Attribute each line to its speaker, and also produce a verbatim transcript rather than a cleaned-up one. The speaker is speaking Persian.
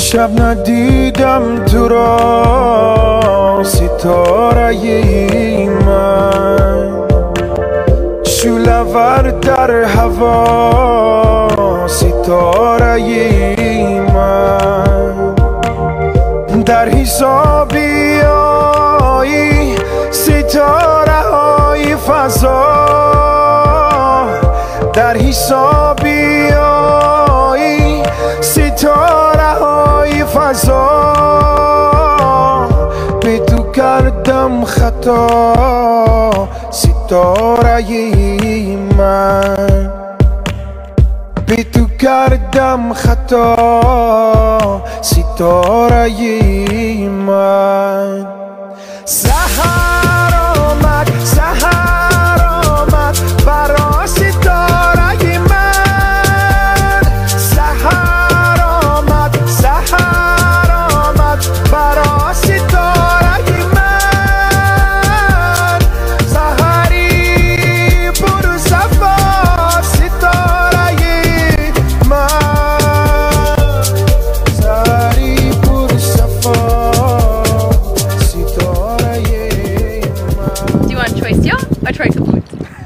Speaker 1: شب ندیدم تو را ستاره من، شعله‌ور در هوا ستاره من، در حسابی های ستاره های فضا، در حسابی های ستاره های فضا، به تو کردم خطا ستاره من، به تو کردم خطا ستاره من. سحر آمد سحر آمد برا ستاره من، سحر آمد سحر آمد برا ستاره من، سحری پر صفا ستاره من، سحری پر صفا ستاره من.
Speaker 2: Do you want choice ja or choice blue?